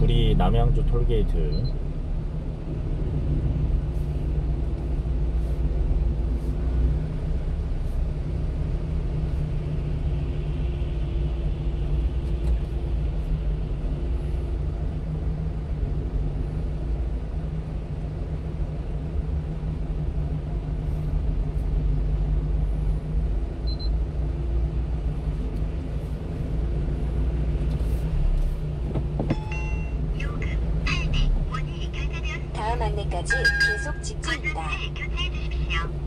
구리 남양주 톨게이트. 다음 안내까지 계속 직진입니다. 교체해 주십시오.